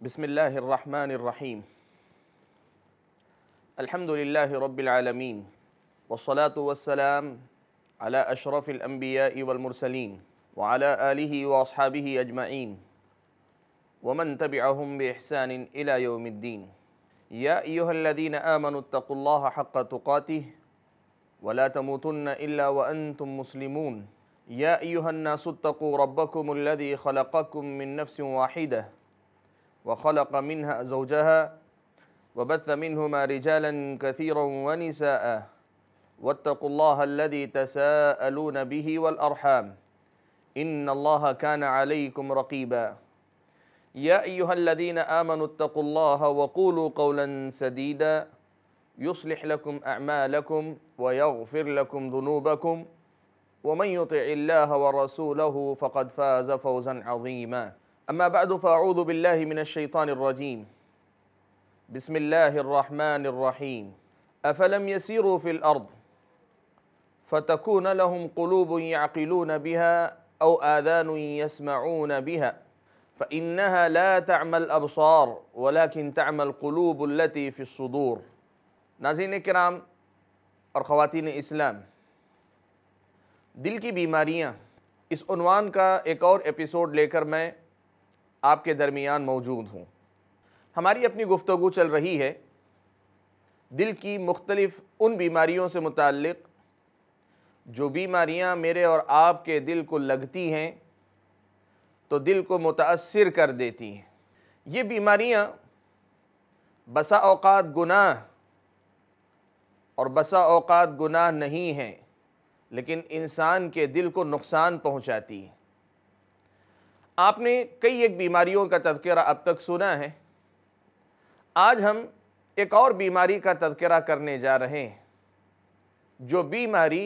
बिस्मिल्लाहिर्रहमानिर्रहीम। अल्हम्दुलिल्लाहि रब्बिल आलमीन वस्सलातु वस्सलाम अला अशरफिल अंबिया'i वल मुरसलीन व अला आलिहि व अस्हाबिहि अजमईन व मन तबिअहुम बि इहसानिन इला यौमिद्दीन। या अय्युहल्लज़ीना आमनुत्तक़ुल्लाहा हक़्क़ तुक़ातिह व ला तमूतुन्ना इल्ला व अंतुम मुस्लिमून। या अय्युहन्नासुत्तक़ू रब्बकुमुल्लज़ी ख़लक़कुम मिन नफ्सिन वाहिदह व ख़लक़ मिन्हा ज़ौजहा व बत्थ मिन्हुमा रिजालन कसीरन व निसाअ वत्तक़ुल्लाहा अल्लज़ी तसाअलून बिही वल अरहाम इन्नल्लाहा काना अलैकुम रक़ीबा। या अय्युहल्लज़ीना आमनुत्तक़ुल्लाहा व क़ूलू क़ौलन सदीदा युस्लिह लकुम अअमालकुम व यग़फ़िर लकुम ज़ुनूबकुम व मन युतिइल्लाह व रसूलहु फ़क़द फ़ाज़ फ़ौज़न अज़ीमा। अम्मा बअदु फ़अऊज़ु बिल्लाहि मिनश्शैतानिर्रजीम। बिस्मिल्लाहिर्रहमानिर्रहीम। अफ़लम यसीरू फ़िल अर्ज़ फ़तकून लहुम क़ुलूबुन यअक़िलून बिहा औ आज़ानुन यस्मऊन बिहा फ़इन्नहा ला तअमल अब्सार वलाकिन तअमल क़ुलूबुल लती फ़िस्सुदूर। नाज़रीन किराम और ख़वातीन इस्लाम, दिल की बीमारियाँ, इस उन्वान का एक और एपिसोड लेकर मैं आपके दरमियान मौजूद हूँ। हमारी अपनी गुफ्तगू चल रही है दिल की मुख्तलिफ़ उन बीमारियों से मुताल्लिक़ जो बीमारियाँ मेरे और आपके दिल को लगती हैं तो दिल को मुतासिर कर देती हैं। ये बीमारियाँ बसा औक़ात गुनाह और बसा औक़ात गुनाह नहीं हैं, लेकिन इंसान के दिल को नुकसान पहुँचाती हैं। आपने कई एक बीमारियों का तज़किरा अब तक सुना है। आज हम एक और बीमारी का तज़किरा करने जा रहे हैं, जो बीमारी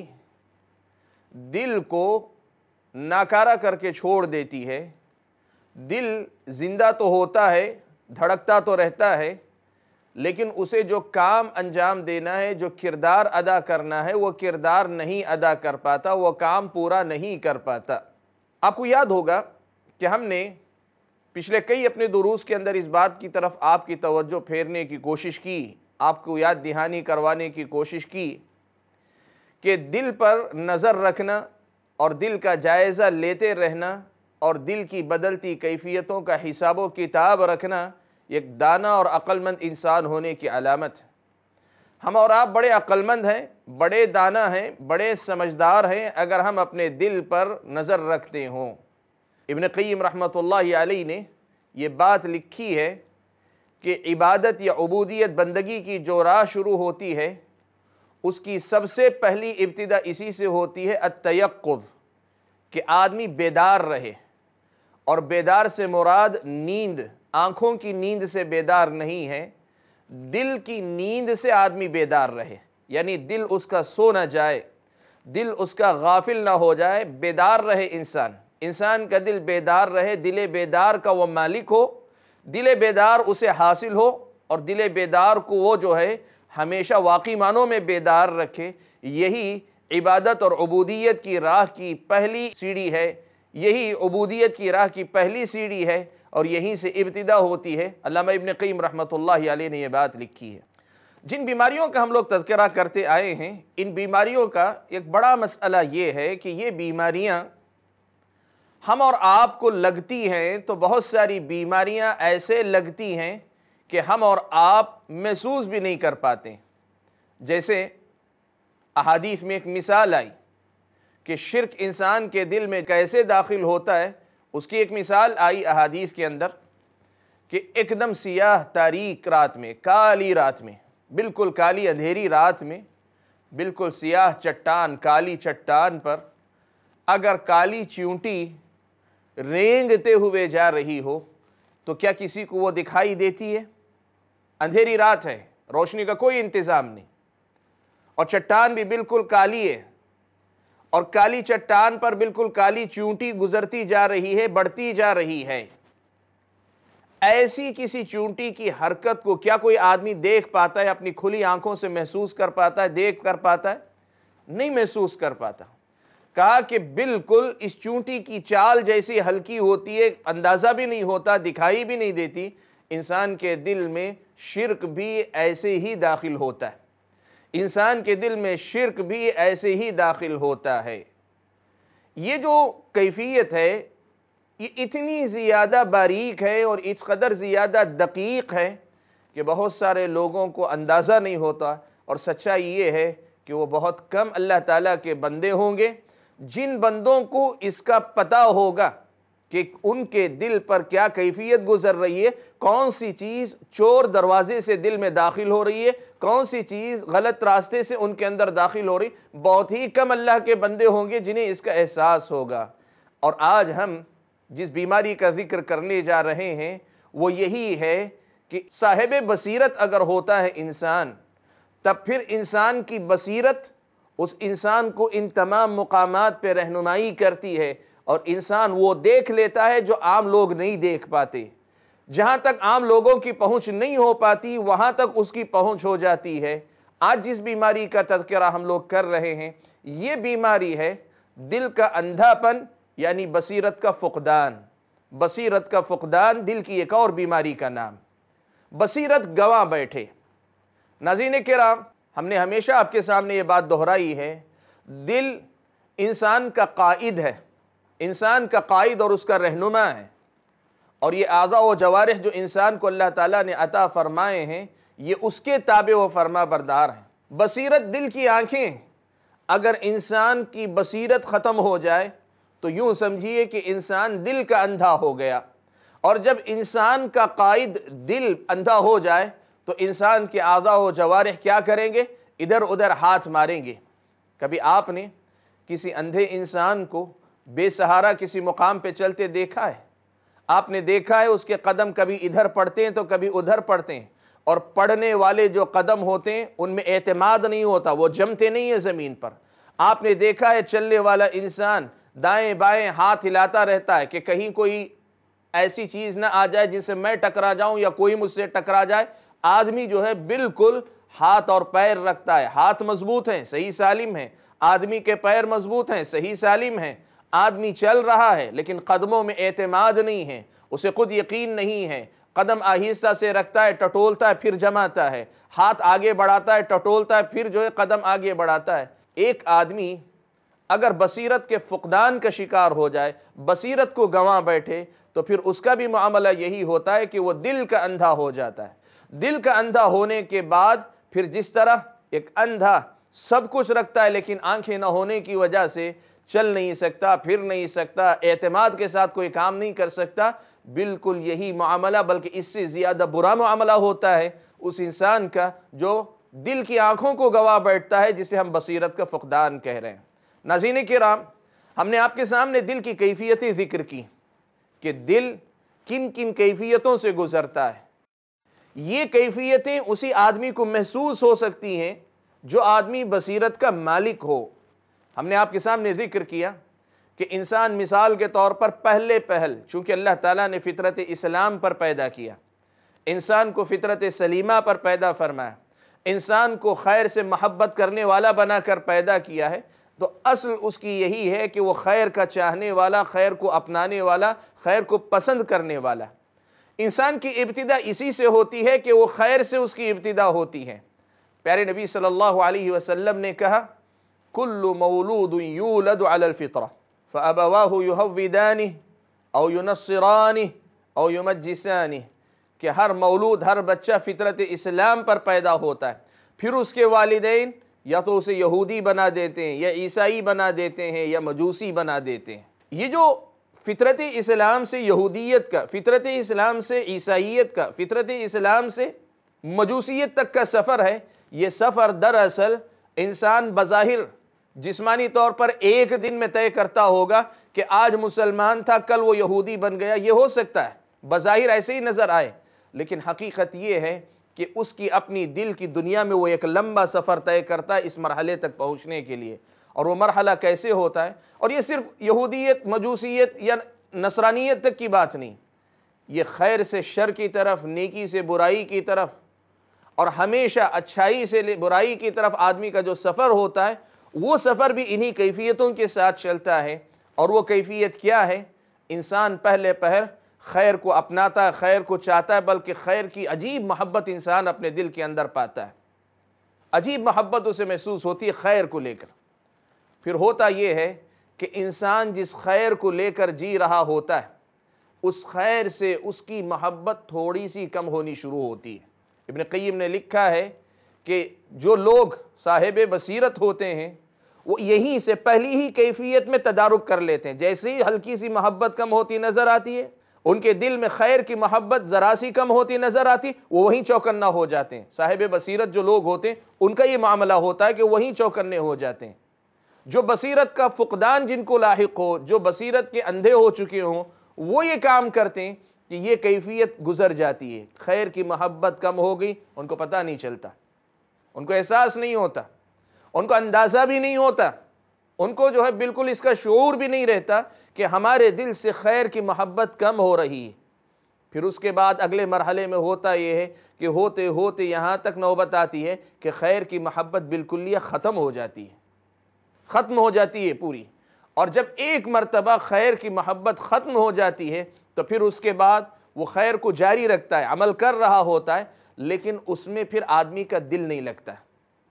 दिल को नाकारा करके छोड़ देती है। दिल ज़िंदा तो होता है, धड़कता तो रहता है, लेकिन उसे जो काम अंजाम देना है, जो किरदार अदा करना है, वो किरदार नहीं अदा कर पाता, वो काम पूरा नहीं कर पाता। आपको याद होगा कि हमने पिछले कई अपने दुरूस के अंदर इस बात की तरफ आपकी तवज्जो फेरने की कोशिश की, आपको याद दहानी करवाने की कोशिश की कि दिल पर नज़र रखना और दिल का जायज़ा लेते रहना और दिल की बदलती कैफियतों का हिसाब किताब रखना एक दाना और अक्लमंद इंसान होने की अलामत है। हम और आप बड़े अक्लमंद हैं, बड़े दाना हैं, बड़े समझदार हैं अगर हम अपने दिल पर नज़र रखते हों। इब्न क़य्यिम रहमतुल्लाहि अलैहि ने ये बात लिखी है कि इबादत या उबूदियत बंदगी की जो राह शुरू होती है उसकी सबसे पहली इब्तिदा इसी से होती है अत्तयक्कुज़, कि आदमी बेदार रहे। और बेदार से मुराद नींद, आँखों की नींद से बेदार नहीं है, दिल की नींद से आदमी बेदार रहे, यानी दिल उसका सो न जाए, दिल उसका गाफिल ना हो जाए, बेदार रहे इंसान का दिल बेदार रहे, दिले बेदार का वो मालिक हो, दिले बेदार उसे हासिल हो और दिले बेदार को वो जो है हमेशा वाक़ई मानों में बेदार रखे। यही इबादत और उबूदियत की राह की पहली सीढ़ी है, यही उबूदियत की राह की पहली सीढ़ी है और यहीं से इब्तिदा होती है। अल्लामा इब्न क़य्यिम रहमतुल्लाहि अलैहि ने यह बात लिखी है। जिन बीमारियों का हम लोग तज़किरा करते आए हैं, इन बीमारियों का एक बड़ा मसला ये है कि ये बीमारियाँ हम और आपको लगती हैं तो बहुत सारी बीमारियां ऐसे लगती हैं कि हम और आप महसूस भी नहीं कर पाते। जैसे अहादीस में एक मिसाल आई कि शिर्क इंसान के दिल में कैसे दाखिल होता है, उसकी एक मिसाल आई अहादीस के अंदर कि एकदम सियाह तारीक रात में, काली रात में, बिल्कुल काली अंधेरी रात में, बिल्कुल सियाह चट्टान, काली चट्टान पर अगर काली चींटी रेंगते हुए जा रही हो तो क्या किसी को वो दिखाई देती है? अंधेरी रात है, रोशनी का कोई इंतज़ाम नहीं और चट्टान भी बिल्कुल काली है और काली चट्टान पर बिल्कुल काली चींटी गुजरती जा रही है, बढ़ती जा रही है। ऐसी किसी चींटी की हरकत को क्या कोई आदमी देख पाता है, अपनी खुली आंखों से महसूस कर पाता है, देख कर पाता है? नहीं महसूस कर पाता। कहा कि बिल्कुल इस चूंटी की चाल जैसी हल्की होती है, अंदाज़ा भी नहीं होता, दिखाई भी नहीं देती, انسان کے دل میں شرک بھی ایسے ہی داخل ہوتا ہے، انسان کے دل میں شرک بھی ایسے ہی داخل ہوتا ہے۔ یہ جو کیفیت ہے یہ اتنی زیادہ باریک ہے اور اس قدر زیادہ دقیق ہے کہ بہت سارے لوگوں کو اندازہ نہیں ہوتا، اور سچائی یہ ہے کہ وہ بہت کم اللہ تعالیٰ کے بندے ہوں گے جن بندوں کو اس کا پتہ ہوگا کہ ان کے دل پر کیا کیفیت گزر رہی ہے، کون سی چیز چور دروازے سے دل میں داخل ہو رہی ہے، کون سی چیز غلط راستے سے ان کے اندر داخل ہو رہی۔ بہت ہی کم اللہ کے بندے ہوں گے جنہیں اس کا احساس ہوگا۔ اور آج ہم جس بیماری کا ذکر کرنے جا رہے ہیں وہ یہی ہے کہ صاحب بصیرت اگر ہوتا ہے انسان، تب پھر انسان کی بصیرت اس انسان کو ان تمام مقامات پہ رہنمائی کرتی ہے، اور انسان وہ دیکھ لیتا ہے جو عام لوگ نہیں دیکھ پاتے۔ جہاں تک عام لوگوں کی پہنچ نہیں ہو پاتی وہاں تک اس کی پہنچ ہو جاتی ہے۔ آج جس بیماری کا تذکرہ ہم لوگ کر رہے ہیں یہ بیماری ہے دل کا اندھا پن، یعنی بصیرت کا فقدان۔ بصیرت کا فقدان دل کی ایک اور بیماری کا نام۔ بصیرت گنوا بیٹھے۔ ناظرین کرام، ہم نے ہمیشہ آپ کے سامنے یہ بات دہرائی ہے، دل انسان کا قائد ہے، انسان کا قائد اور اس کا رہنما ہے، اور یہ اعضاء و جوارح جو انسان کو اللہ تعالیٰ نے عطا فرمائے ہیں یہ اس کے تابع و فرما بردار ہیں۔ بصیرت دل کی آنکھیں، اگر انسان کی بصیرت ختم ہو جائے تو یوں سمجھیے کہ انسان دل کا اندھا ہو گیا، اور جب انسان کا قائد دل اندھا ہو جائے تو انسان کے اعضاء و جوارح کیا کریں گے؟ ادھر ادھر ہاتھ ماریں گے۔ کبھی آپ نے کسی اندھے انسان کو بے سہارا کسی مقام پہ چلتے دیکھا ہے؟ آپ نے دیکھا ہے اس کے قدم کبھی ادھر پڑتے ہیں تو کبھی ادھر پڑتے ہیں، اور پڑنے والے جو قدم ہوتے ہیں ان میں اعتماد نہیں ہوتا، وہ جمتے نہیں ہیں زمین پر۔ آپ نے دیکھا ہے چلنے والا انسان دائیں بائیں ہاتھ ہلاتا رہتا ہے کہ کہیں کوئی ایسی چیز نہ آ جائے جس سے میں ٹکرا جاؤں یا کوئی مجھ سے ٹکرا جائے۔ آدمی جو ہے بالکل ہاتھ اور پیر رکھتا ہے، ہاتھ مضبوط ہیں، صحیح سالم ہیں، آدمی کے پیر مضبوط ہیں، صحیح سالم ہیں، آدمی چل رہا ہے لیکن قدموں میں اعتماد نہیں ہے، اسے خود یقین نہیں ہے، قدم آہستہ سے رکھتا ہے، ٹٹولتا ہے پھر جماتا ہے، ہاتھ آگے بڑھاتا ہے، ٹٹولتا ہے پھر جو ہے قدم آگے بڑھاتا ہے۔ ایک آدمی اگر بصیرت کے فقدان کا شکار ہو جائے، بصیرت کو گنوا بیٹھے، تو پھر اس کا بھی معاملہ یہی ہوتا ہے کہ وہ دل کا اندھا ہو جاتا ہے۔ دل کا اندھا ہونے کے بعد پھر جس طرح ایک اندھا سب کچھ رکھتا ہے لیکن آنکھیں نہ ہونے کی وجہ سے چل نہیں سکتا، پھر نہیں سکتا، اعتماد کے ساتھ کوئی کام نہیں کر سکتا، بالکل یہی معاملہ بلکہ اس سے زیادہ برا معاملہ ہوتا ہے اس انسان کا جو دل کی آنکھوں کو گنوا بیٹھتا ہے، جسے ہم بصیرت کا فقدان کہہ رہے ہیں۔ ناظرین کرام، ہم نے آپ کے سامنے دل کی کیفیتیں ذکر کی کہ دل کن کن کیفیتوں سے گزرتا ہے۔ یہ کیفیتیں اسی آدمی کو محسوس ہو سکتی ہیں جو آدمی بصیرت کا مالک ہو۔ ہم نے آپ کے سامنے ذکر کیا کہ انسان مثال کے طور پر پہل چونکہ اللہ تعالیٰ نے فطرت اسلام پر پیدا کیا، انسان کو فطرت سلیمہ پر پیدا فرمایا، انسان کو خیر سے محبت کرنے والا بنا کر پیدا کیا ہے، تو اصل اس کی یہی ہے کہ وہ خیر کا چاہنے والا، خیر کو اپنانے والا، خیر کو پسند کرنے والا۔ انسان کی ابتدا اسی سے ہوتی ہے کہ وہ خیر سے اس کی ابتدا ہوتی ہے۔ پیارے نبی صلی اللہ علیہ وسلم نے کہا کل مولود یولد علی الفطرہ فابواہ یہودانہ او ینصرانہ او یمجسانہ، کہ ہر مولود، ہر بچہ فطرت اسلام پر پیدا ہوتا ہے، پھر اس کے والدین یا تو اسے یہودی بنا دیتے ہیں، یا عیسائی بنا دیتے ہیں، یا مجوسی بنا دیتے ہیں۔ یہ جو فطرت اسلام سے یہودیت کا، فطرت اسلام سے عیسائیت کا، فطرت اسلام سے مجوسیت تک کا سفر ہے، یہ سفر دراصل انسان بظاہر جسمانی طور پر ایک دن میں طے کرتا ہوگا کہ آج مسلمان تھا کل وہ یہودی بن گیا، یہ ہو سکتا ہے بظاہر ایسے ہی نظر آئے، لیکن حقیقت یہ ہے کہ اس کی اپنی دل کی دنیا میں وہ ایک لمبا سفر طے کرتا ہے اس مرحلے تک پہنچنے کے لیے۔ اور وہ مرحلہ کیسے ہوتا ہے؟ اور یہ صرف یہودیت، مجوسیت یا نصرانیت تک کی بات نہیں، یہ خیر سے شر کی طرف، نیکی سے برائی کی طرف، اور ہمیشہ اچھائی سے برائی کی طرف آدمی کا جو سفر ہوتا ہے، وہ سفر بھی انہی کیفیتوں کے ساتھ چلتا ہے۔ اور وہ کیفیت کیا ہے؟ انسان پہلے پہر خیر کو اپناتا ہے، خیر کو چاہتا ہے، بلکہ خیر کی عجیب محبت انسان اپنے دل کے اندر پاتا ہے، عجیب محبت اسے محسوس ہوتی ہے خیر کو لے کر۔ پھر ہوتا یہ ہے کہ انسان جس خیر کو لے کر جی رہا ہوتا ہے اس خیر سے اس کی محبت تھوڑی سی کم ہونی شروع ہوتی ہے۔ ابن قیم نے لکھا ہے کہ جو لوگ صاحب بصیرت ہوتے ہیں وہ یہیں سے پہلی ہی کیفیت میں تدارک کر لیتے ہیں، جیسے ہی ہلکی سی محبت کم ہوتی نظر آتی ہے، ان کے دل میں خیر کی محبت ذرا سی کم ہوتی نظر آتی، وہ وہیں چوکنا ہو جاتے ہیں۔ صاحب بصیرت جو لوگ ہوتے ہیں ان کا یہ معاملہ ہوتا ہے کہ وہیں چوکنے ہو جاتے ہیں۔ جو بصیرت کا فقدان جن کو لاحق ہو، جو بصیرت کے اندھے ہو چکے ہوں، وہ یہ کام کرتے ہیں کہ یہ کیفیت گزر جاتی ہے، خیر کی محبت کم ہو گئی، ان کو پتہ نہیں چلتا، ان کو احساس نہیں ہوتا، ان کو اندازہ بھی نہیں ہوتا، ان کو جو ہے بالکل اس کا شعور بھی نہیں رہتا کہ ہمارے دل سے خیر کی محبت کم ہو رہی ہے۔ پھر اس کے بعد اگلے مرحلے میں ہوتا یہ ہے کہ ہوتے ہوتے یہاں تک نوبت آتی ہے کہ خیر کی محبت بالکلیہ ختم ہو جاتی ہے، ختم ہو جاتی ہے پوری۔ اور جب ایک مرتبہ خیر کی محبت ختم ہو جاتی ہے تو پھر اس کے بعد وہ خیر کو جاری رکھتا ہے، عمل کر رہا ہوتا ہے، لیکن اس میں پھر آدمی کا دل نہیں لگتا ہے۔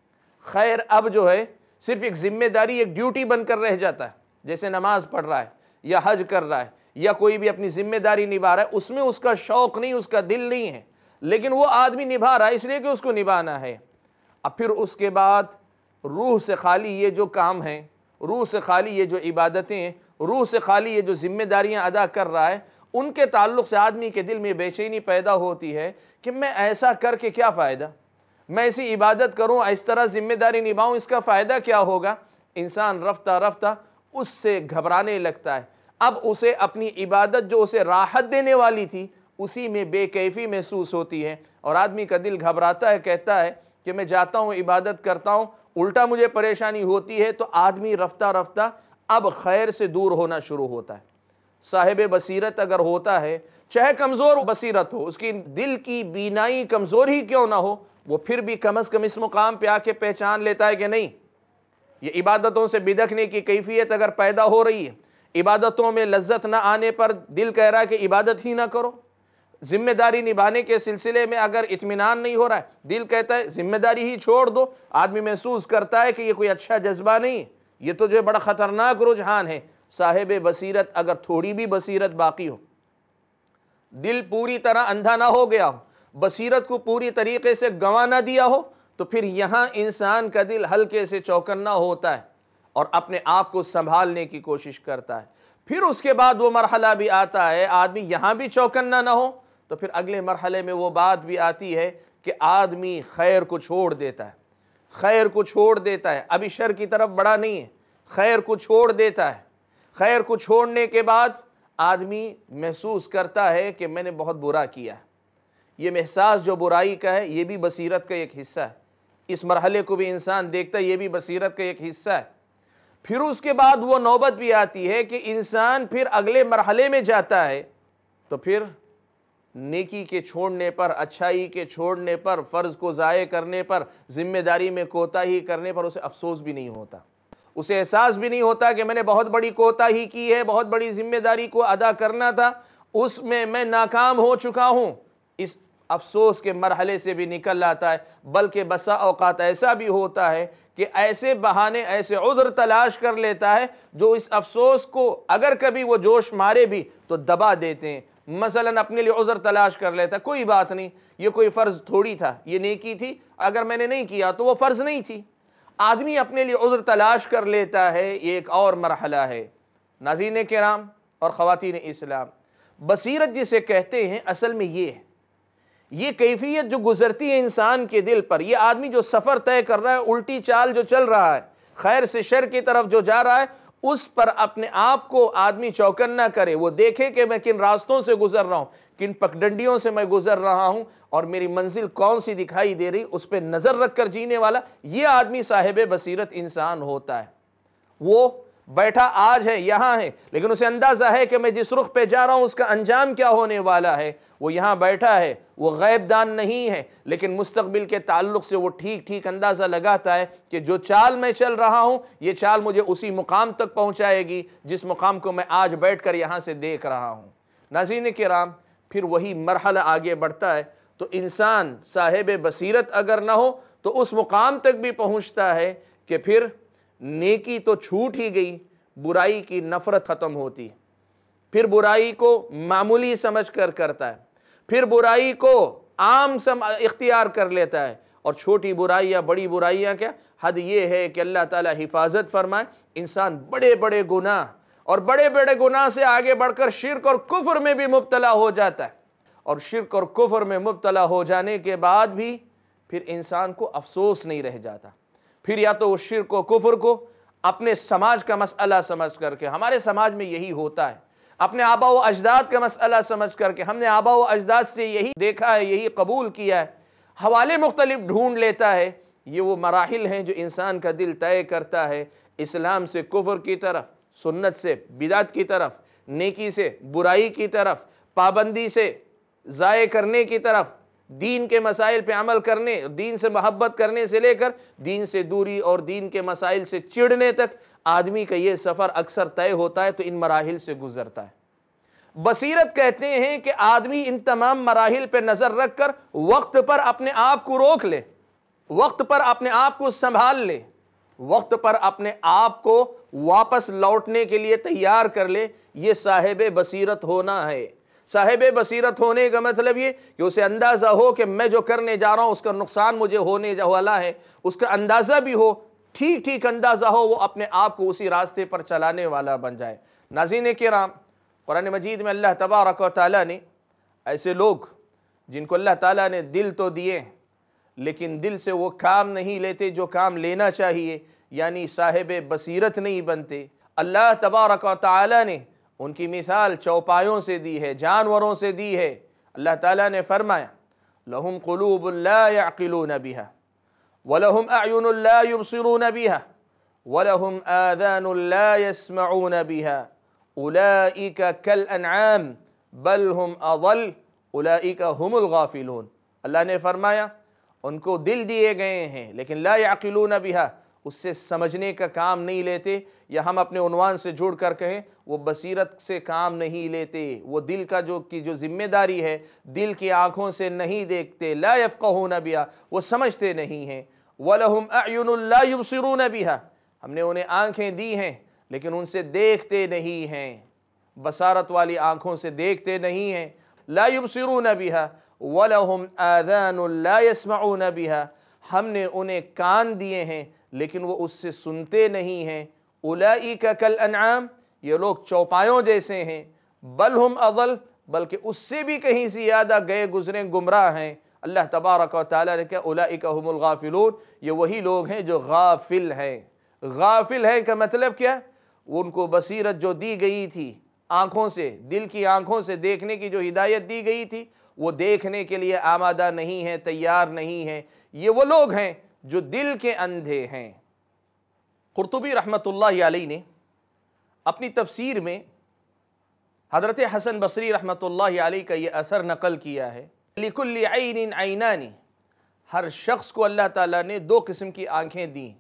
خیر اب جو ہے صرف ایک ذمہ داری، ایک ڈیوٹی بن کر رہ جاتا ہے، جیسے نماز پڑھ رہا ہے یا حج کر رہا ہے یا کوئی بھی اپنی ذمہ داری نبھا رہا ہے، اس میں اس کا شوق نہیں، اس کا دل نہیں ہے، لیکن وہ آدمی نبھا رہا ہے اس لیے کہ اس کو نبھانا ہے۔ اب پھر اس کے بعد روح سے خالی یہ جو کام ہیں، روح سے خالی یہ جو عبادتیں ہیں، روح سے خالی یہ جو ذمہ داریاں ادا کر رہا ہے، ان کے تعلق سے آدمی کے دل میں بے چینی پیدا ہوتی ہے کہ میں ایسا کر کے کیا فائدہ، میں ایسی عبادت کروں، اس طرح ذمہ داری نبھاؤں، اس کا فائدہ کیا ہوگا؟ انسان رفتہ رفتہ اس سے گھبرانے لگتا ہے۔ اب اسے اپنی عبادت جو اسے راحت دینے والی تھی اسی میں بے کیفی محسوس ہوتی ہے، اور آدمی کا دل گھبراتا ہے، کہتا ہے کہ میں جاتا ہوں عبادت کرتا ہوں، الٹا مجھے پریشانی ہوتی ہے، تو آدمی رفتہ رفتہ اب خیر سے دور ہونا شروع ہوتا ہے۔ صاحب بصیرت اگر ہوتا ہے، چاہے کمزور بصیرت ہو، اس کی دل کی بینائی کمزور ہی کیوں نہ ہو، وہ پھر بھی کم از کم اس مقام پہ آ کے پہچان لیتا ہے کہ نہیں، یہ عبادتوں سے بدکنے کی کیفیت اگر پیدا ہو رہی ہے، عبادتوں میں لذت نہ آنے پر دل کہہ رہا ہے کہ عبادت ہی نہ کرو، ذمہ داری نبھانے کے سلسلے میں اگر اطمینان نہیں ہو رہا ہے، دل کہتا ہے ذمہ داری ہی چھوڑ دو، آدمی محسوس کرتا ہے کہ یہ کوئی اچھا جذبہ نہیں، یہ تو جو ہے بڑا خطرناک رجحان ہے۔ صاحب بصیرت اگر تھوڑی بھی بصیرت باقی ہو، دل پوری طرح اندھا نہ ہو گیا ہو، بصیرت کو پوری طریقے سے گنوا نہ دیا ہو، تو پھر یہاں انسان کا دل ہلکے سے چوکنا ہوتا ہے اور اپنے آپ کو سنبھالنے کی کوشش کرتا ہے۔ پھر اس کے بعد وہ مرحلہ بھی آتا ہے، آدمی یہاں بھی چوکنا نہ ہو تو پھر اگلے مرحلے میں وہ بات بھی آتی ہے کہ آدمی خیر کو چھوڑ دیتا ہے، خیر کو چھوڑ دیتا ہے، ابھی شر کی طرف بڑا نہیں ہے، خیر کو چھوڑ دیتا ہے۔ خیر کو چھوڑنے کے بعد آدمی محسوس کرتا ہے کہ میں نے بہت برا کیا ہے۔ یہ احساس جو برائی کا ہے یہ بھی بصیرت کا ایک حصہ ہے، اس مرحلے کو بھی انسان دیکھتا ہے، یہ بھی بصیرت کا ایک حصہ ہے۔ پھر اس کے بعد وہ نوبت بھی آتی ہے کہ انسان پھر اگلے مرحلے میں جاتا ہے، تو پھر نیکی کے چھوڑنے پر، اچھائی کے چھوڑنے پر، فرض کو ضائع کرنے پر، ذمہ داری میں کوتاہی کرنے پر اسے افسوس بھی نہیں ہوتا، اسے احساس بھی نہیں ہوتا کہ میں نے بہت بڑی کوتاہی کی ہے، بہت بڑی ذمہ داری کو ادا کرنا تھا، اس میں ناکام ہو چکا ہوں۔ اس افسوس کے مرحلے سے بھی نکل آتا ہے، بلکہ بسا اوقات ایسا بھی ہوتا ہے کہ ایسے بہانے، ایسے عذر تلاش کر لیتا ہے جو اس افسوس کو اگر کبھی وہ جوش مارے بھی تو دبا دیتے ہیں۔ مثلا اپنے لیے عذر تلاش کر لیتا ہے، کوئی بات نہیں، یہ کوئی فرض تھوڑی تھا، یہ نیکی تھی، اگر میں نے نہیں کیا تو وہ فرض نہیں تھی۔ آدمی اپنے لیے عذر تلاش کر لیتا ہے، یہ ایک اور مرحلہ ہے۔ ناظرین کرام اور خواتین اسلام، بصیرت جسے کہتے ہیں اصل میں یہ کیفیت جو گزرتی ہے انسان کے دل پر، یہ آدمی جو سفر طے کر رہا ہے، الٹی چال جو چل رہا ہے، خیر سے شر کی طرف جو جا رہا ہے، اس پر اپنے آپ کو آدمی چوکن نہ کرے، وہ دیکھے کہ میں کن راستوں سے گزر رہا ہوں، کن پگڈنڈیوں سے میں گزر رہا ہوں، اور میری منزل کون سی دکھائی دے رہی، اس پہ نظر رکھ کر جینے والا یہ آدمی صاحب بصیرت انسان ہوتا ہے۔ وہ بیٹھا آج ہے، یہاں ہے، لیکن اسے اندازہ ہے کہ میں جس رخ پہ جا رہا ہوں اس کا انجام کیا ہونے والا ہے۔ وہ یہاں بیٹھا ہے، وہ غیب دان نہیں ہے، لیکن مستقبل کے تعلق سے وہ ٹھیک اندازہ لگاتا ہے کہ جو چال میں چل رہا ہوں یہ چال مجھے اسی مقام تک پہنچائے گی جس مقام کو میں آج بیٹھ کر یہاں سے دیکھ رہا ہوں۔ नाज़रीन किराम, फिर वही मरहला आगे बढ़ता है। तो इंसान साहिब बसीरत अगर ना हो तो उस मुकाम तक भी पहुँचता है कि फिर नेकी तो छूट ही गई, बुराई की नफ़रत ख़त्म होती है, फिर बुराई को मामूली समझ कर करता है, फिर बुराई को आम इख्तियार कर लेता है। और छोटी बुराइयाँ बड़ी बुराइयाँ क्या, हद ये है कि अल्लाह ताला हिफाजत फरमाए, इंसान बड़े बड़े गुनाह और बड़े बड़े गुनाह से आगे बढ़कर शिर्क और कुफ्र में भी मुब्तला हो जाता है। और शिर्क और कुफ्र में मुब्तला हो जाने के बाद भी फिर इंसान को अफसोस नहीं रह जाता। फिर या तो उस शिर्क और कुफ्र को अपने समाज का मसला समझ करके, हमारे समाज में यही होता है, अपने आबा व अजदाद का मसला समझ करके, हमने आबा व अजदाद से यही देखा है, यही कबूल किया है, हवाले मुख्तलिफ ढूंढ लेता है। ये वो मराहिल हैं जो इंसान का दिल तय करता है इस्लाम से कुफ्र की तरफ, सुन्नत से बिदात की तरफ, नेकी से बुराई की तरफ, पाबंदी से ज़ाये करने की तरफ, दीन के मसाइल पे अमल करने, दीन से मोहब्बत करने से लेकर दीन से दूरी और दीन के मसाइल से चिढ़ने तक आदमी का ये सफ़र अक्सर तय होता है, तो इन मराहिल से गुज़रता है। बसीरत कहते हैं कि आदमी इन तमाम मराहिल पे नज़र रख कर वक्त पर अपने आप को रोक ले, वक्त पर अपने आप को संभाल ले, वक्त पर अपने आप को वापस लौटने के लिए तैयार कर ले। ये साहिब बसीरत होना है। साहिब बसीरत होने का मतलब ये कि उसे अंदाज़ा हो कि मैं जो करने जा रहा हूँ उसका नुकसान मुझे होने वाला है, उसका अंदाज़ा भी हो, ठीक ठीक अंदाज़ा हो, वो अपने आप को उसी रास्ते पर चलाने वाला बन जाए। नाज़रीन किराम, कुरान मजीद में अल्लाह तबारक व तआला ने ऐसे लोग जिनको अल्लाह ताला ने दिल तो दिए लेकिन दिल से वो काम नहीं लेते जो काम लेना चाहिए, यानी साहिब बसीरत नहीं बनते, अल्लाह तबारक व तआला ने उनकी मिसाल चौपायों से दी है, जानवरों से दी है। अल्लाह ताला ने फरमाया, लहुम कुलूबुन ला यअक़िलून बिहा वलहुम अयुनुन ला युबसिरून बिहा वलहुम आज़ानुन ला यस्मऊन बिहा उलाइका कल अनआम बल हुम अज़ल उलाइका हुमुल गाफिलून। अल्लाह ने फरमाया उनको दिल दिए गए हैं लेकिन ला यअक़िलून बिहा, उससे समझने का काम नहीं लेते, या हम अपने उन्वान से जुड़ कर कहें वो बसीरत से काम नहीं लेते, वो दिल का जो जिम्मेदारी है दिल की आँखों से नहीं देखते। ला यफ़क़हून बिहा, वो समझते नहीं हैं। वलहुम अयुनुन ला युबसिरून बिहा, हमने उन्हें आँखें दी हैं लेकिन उनसे देखते नहीं हैं, बसारत वाली आँखों से देखते नहीं हैं। ला युबसिरून बिहा वलहुम आज़ानुन ला यस्मऊन बिहा, हमने उन्हें कान दिए हैं लेकिन वो उससे सुनते नहीं हैं। उलाइका कल अनआम, ये लोग चौपायों जैसे हैं। बल हुम अज़ल, बल्कि उससे भी कहीं से ज़्यादा गए गुजरे गुमराह हैं। अल्लाह तबारक व तआला ने कहा उलाइका हुमुल गाफिलून, ये वही लोग हैं जो गाफिल हैं। गाफिल है का मतलब क्या, उनको बसीरत जो दी गई थी आँखों से, दिल की आँखों से देखने की जो हिदायत दी गई थी, वो देखने के लिए आमादा नहीं है, तैयार नहीं है। ये वो लोग हैं जो दिल के अंधे हैं। कुर्तुबी रहमतुल्लाहि अलैहि ने अपनी तफसीर में हज़रत हसन बसरी रहमतुल्लाहि अलैहि का ये असर नकल किया है, लिकुल्लि ऐनिन ऐनानी, हर शख्स को अल्लाह ताला ने दो किस्म की आँखें दी।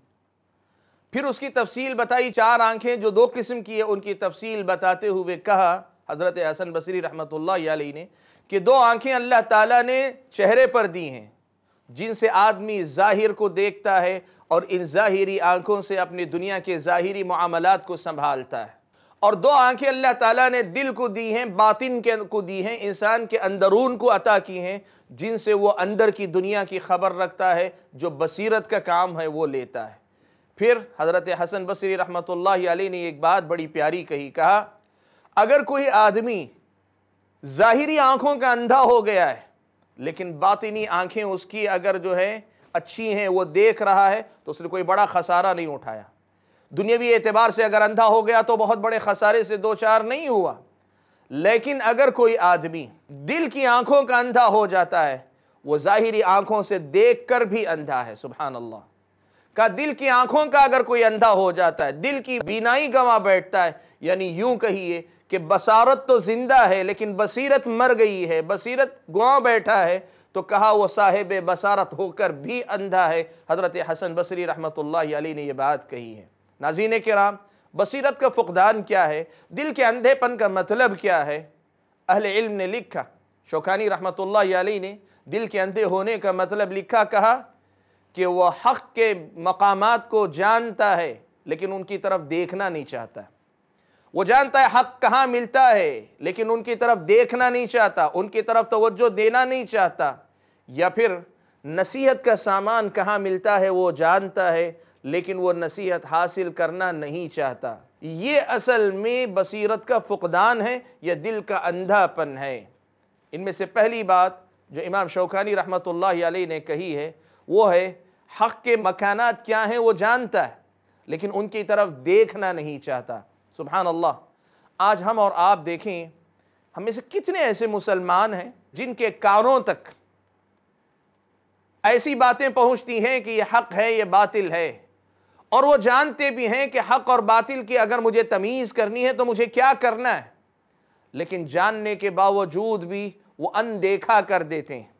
फिर उसकी तफसील बताई, चार आँखें जो दो किस्म की है उनकी तफसील बताते हुए कहा हज़रत हसन बसरी रहमतुल्लाहि अलैहि ने कि दो आँखें अल्लाह ताला ने चेहरे पर दी हैं जिनसे आदमी ज़ाहिर को देखता है और इन ज़ाहिरी आँखों से अपनी दुनिया के ज़ाहिरी मामलात को संभालता है। और दो आँखें अल्लाह ताला ने दिल को दी हैं, बातिन के को दी हैं, इंसान के अंदरून को अता की हैं, जिनसे वो अंदर की दुनिया की खबर रखता है, जो बसीरत का काम है वो लेता है। फिर हज़रत हसन बसरी रहमतुल्लाहि अलैहि ने एक बात बड़ी प्यारी कही, कहा अगर कोई आदमी ज़ाहिरी आँखों का अंधा हो गया है लेकिन बातिनी आँखें उसकी अगर जो है अच्छी हैं, वो देख रहा है, तो उसने कोई बड़ा खसारा नहीं उठाया। दुनियावी एतबार से अगर अंधा हो गया तो बहुत बड़े खसारे से दो चार नहीं हुआ। लेकिन अगर कोई आदमी दिल की आँखों का अंधा हो जाता है, वो ज़ाहिरी आँखों से देख कर भी अंधा है। सुभान अल्लाह का, दिल की आँखों का अगर कोई अंधा हो जाता है, दिल की बीनाई गंवा बैठता है, यानी यूं कहिए कि बसारत तो जिंदा है लेकिन बसीरत मर गई है, बसीरत गंवा बैठा है, तो कहा वो साहिब बसारत होकर भी अंधा है। हज़रत हसन बसरी रहमतुल्लाहि अलैहि ने ये बात कही है। नाज़रीन किराम, बसीरत का फुक़दान क्या है, दिल के अंधेपन का मतलब क्या है? اہل علم نے لکھا، شوکانی رحمۃ اللہ علیہ نے دل کے اندھے ہونے کا مطلب لکھا، کہا کہ وہ حق کے مقامات کو جانتا ہے لیکن ان کی طرف دیکھنا نہیں چاہتا۔ وہ جانتا ہے حق کہاں ملتا ہے لیکن ان کی طرف دیکھنا نہیں چاہتا، ان کی طرف توجہ دینا نہیں چاہتا۔ یا پھر نصیحت کا سامان کہاں ملتا ہے وہ جانتا ہے لیکن وہ نصیحت حاصل کرنا نہیں چاہتا۔ یہ اصل میں بصیرت کا فقدان ہے یا دل کا اندھا پن ہے۔ ان میں سے پہلی بات جو امام شوکانی رحمۃ اللہ علیہ نے کہی ہے وہ ہے حق کے مکانات کیا ہیں وہ جانتا ہے لیکن ان کی طرف دیکھنا نہیں چاہتا۔ سبحان اللہ، آج ہم اور آپ دیکھیں، ہم میں سے کتنے ایسے مسلمان ہیں جن کے کانوں تک ایسی باتیں پہنچتی ہیں کہ یہ حق ہے یہ باطل ہے، اور وہ جانتے بھی ہیں کہ حق اور باطل کی اگر مجھے تمیز کرنی ہے تو مجھے کیا کرنا ہے، لیکن جاننے کے باوجود بھی وہ اندیکھا کر دیتے ہیں،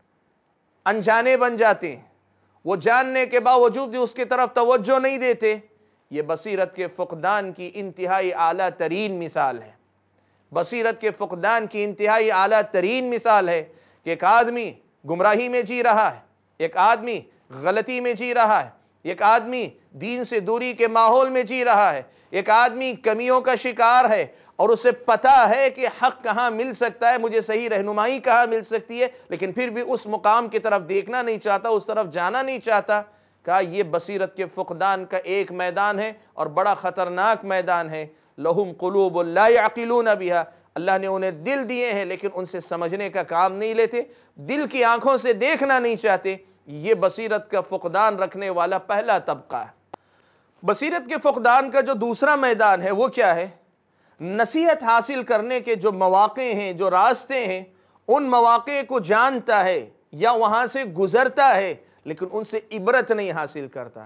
انجانے بن جاتے ہیں۔ وہ جاننے کے باوجود بھی اس کی طرف توجہ نہیں دیتے۔ یہ بصیرت کے فقدان کی انتہائی اعلیٰ ترین مثال ہے۔ بصیرت کے فقدان کی انتہائی اعلیٰ ترین مثال ہے کہ ایک آدمی گمراہی میں جی رہا ہے، ایک آدمی غلطی میں جی رہا ہے، ایک آدمی دین سے دوری کے ماحول میں جی رہا ہے، ایک آدمی کمیوں کا شکار ہے اور اسے پتہ ہے کہ حق کہاں مل سکتا ہے، مجھے صحیح رہنمائی کہاں مل سکتی ہے، لیکن پھر بھی اس مقام کی طرف دیکھنا نہیں چاہتا، اس طرف جانا نہیں چاہتا۔ کہا یہ بصیرت کے فقدان کا ایک میدان ہے اور بڑا خطرناک میدان ہے۔ لہم قلوب لا یعقلون بها، اللہ نے انہیں دل دیے ہیں لیکن ان سے سمجھنے کا کام نہیں لیتے، دل کی آنکھوں سے دیکھنا نہیں چاہتے۔ یہ بصیرت کا فقدان رکھنے والا پہلا طبقہ ہے۔ بصیرت کے فقدان کا جو دوسرا میدان ہے وہ کیا ہے؟ نصیحت حاصل کرنے کے جو مواقع ہیں، جو راستے ہیں، ان مواقع کو جانتا ہے یا وہاں سے گزرتا ہے لیکن ان سے عبرت نہیں حاصل کرتا۔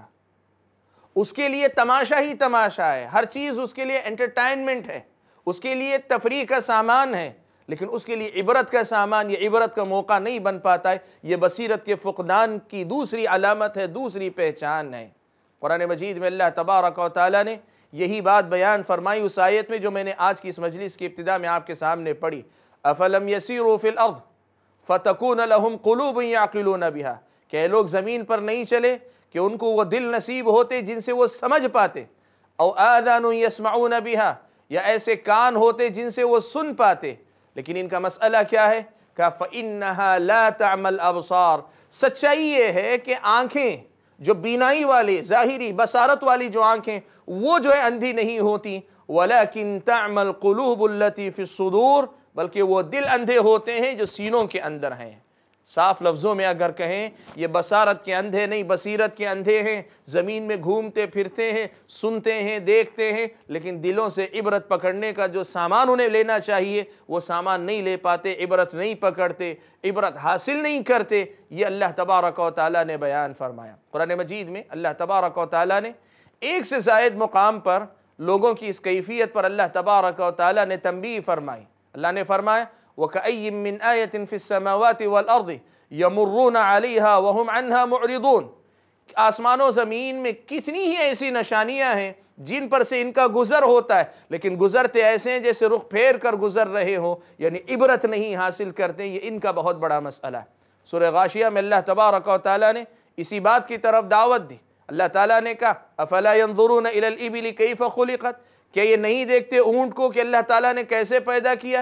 اس کے لیے تماشا ہی تماشا ہے، ہر چیز اس کے لیے انٹرٹینمنٹ ہے، اس کے لیے تفریح کا سامان ہے، لیکن اس کے لیے عبرت کا سامان، یہ عبرت کا موقع نہیں بن پاتا ہے۔ یہ بصیرت کے فقدان کی دوسری علامت ہے، دوسری پہچان ہے۔ قرآن مجید میں اللہ تبارک و تعالیٰ نے یہی بات بیان فرمائی اس آیت میں جو میں نے آج کی اس مجلس کی ابتدا میں آپ کے سامنے پڑھی۔ أَفَلَمْ يَسِيرُوا فِي الْأَرْضِ فَتَكُونَ لَهُمْ قُلُوبٌ يَعْقِلُونَ بِهَا، کہ لوگ زمین پر نہیں چلے کہ ان کو وہ دل نصیب ہوتے جن سے وہ سمجھ پاتے، او آذان يسمعون بها، یا ایسے کان ہوتے جن سے وہ سن پاتے، لیکن ان کا مسئلہ کیا ہے؟ کہ فَإِنَّهَا لَا تَعْمَى الْأَبْصَارِ، سچائی یہ ہے کہ آنکھیں جو بینائی والی ظاہری بصارت والی جو آنکھیں وہ جو ہے اندھی نہیں ہوتی، وَلَكِنْ تَعْمَى الْقُلُوبُ الَّتِي فِي الصُّدُورِ، بلکہ وہ دل اندھے ہوتے ہیں جو سینوں کے اندر ہیں۔ صاف لفظوں میں اگر کہیں یہ بصارت کے اندھے نہیں، بصیرت کے اندھے ہیں، زمین میں گھومتے پھرتے ہیں، سنتے ہیں، دیکھتے ہیں، لیکن دلوں سے عبرت پکڑنے کا جو سامان انہیں لینا چاہیے وہ سامان نہیں لے پاتے، عبرت نہیں پکڑتے، عبرت حاصل نہیں کرتے۔ یہ اللہ تبارک و تعالیٰ نے بیان فرمایا۔ قرآن مجید میں اللہ تبارک و تعالیٰ نے ایک سے زائد مقام پر لوگوں کی اس کیفیت پر اللہ تبارک و تعالیٰ نے تنبیہ فرمائی۔ اللہ نے فرمایا وَكَأَيٍّ مِّنْ آيَةٍ فِي السَّمَاوَاتِ وَالْأَرْضِ يَمُرُّونَ عَلَيْهَا وَهُمْ عَنْهَا مُعْرِضُونَ، آسمان و زمین میں کتنی ہی ایسی نشانیاں ہیں جن پر سے ان کا گزر ہوتا ہے لیکن گزرتے ایسے ہیں جیسے رخ پھیر کر گزر رہے ہوں، یعنی عبرت نہیں حاصل کرتے۔ یہ ان کا بہت بڑا مسئلہ ہے۔ سورہ غاشیہ میں اللہ تبارک و تعالیٰ نے اسی بات کی طرف دعوت دی۔ اللہ تعالیٰ نے کہا افلا ينظرون الى الابل كيف خلقت، کیا یہ نہیں دیکھتے اونٹ کو کہ اللہ تعالیٰ نے کیسے پیدا کیا؟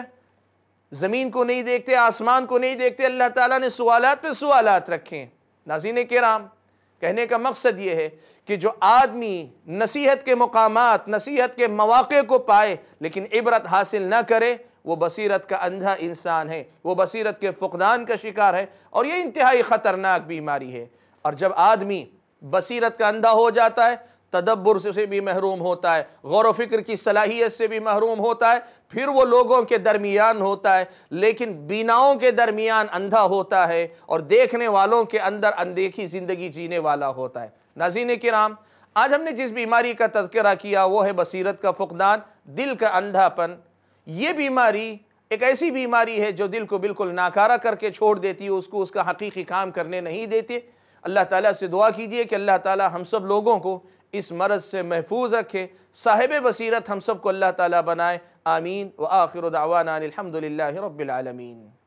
زمین کو نہیں دیکھتے، آسمان کو نہیں دیکھتے، اللہ تعالیٰ نے سوالات پہ سوالات رکھے ہیں۔ ناظرین کرام، کہنے کا مقصد یہ ہے کہ جو آدمی نصیحت کے مقامات، نصیحت کے مواقع کو پائے لیکن عبرت حاصل نہ کرے، وہ بصیرت کا اندھا انسان ہے، وہ بصیرت کے فقدان کا شکار ہے، اور یہ انتہائی خطرناک بیماری ہے۔ اور جب آدمی بصیرت کا اندھا ہو جاتا ہے، تدبر سے بھی محروم ہوتا ہے، غور و فکر کی صلاحیت سے بھی محروم ہوتا ہے، پھر وہ لوگوں کے درمیان ہوتا ہے لیکن بیناؤں کے درمیان اندھا ہوتا ہے اور دیکھنے والوں کے اندر اندیکھی زندگی جینے والا ہوتا ہے۔ ناظرین کرام، آج ہم نے جس بیماری کا تذکرہ کیا وہ ہے بصیرت کا فقدان، دل کا اندھا پن۔ یہ بیماری ایک ایسی بیماری ہے جو دل کو بالکل ناکارہ کر کے چھوڑ دیتی ہے، اس کو اس کا حقیقی کام کرنے نہیں دیتی۔ اللہ تعالیٰ سے دعا کیجئے کہ اللہ تعالیٰ ہم سب لوگوں کو اس مرض سے محفوظ رکھے، صاحب بصیرت ہم سب کو اللہ تعالیٰ بنائے، آمین۔ وآخر دعوانا الحمد للہ رب العالمین۔